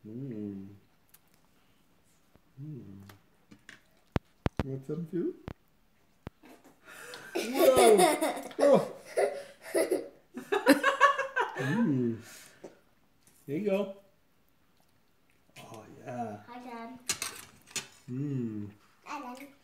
Mmm. Mmm. You want some too? Whoa! Oh. Mmm. There you go. Oh, yeah. Hi, Dad. Mmm. Hi, Dad.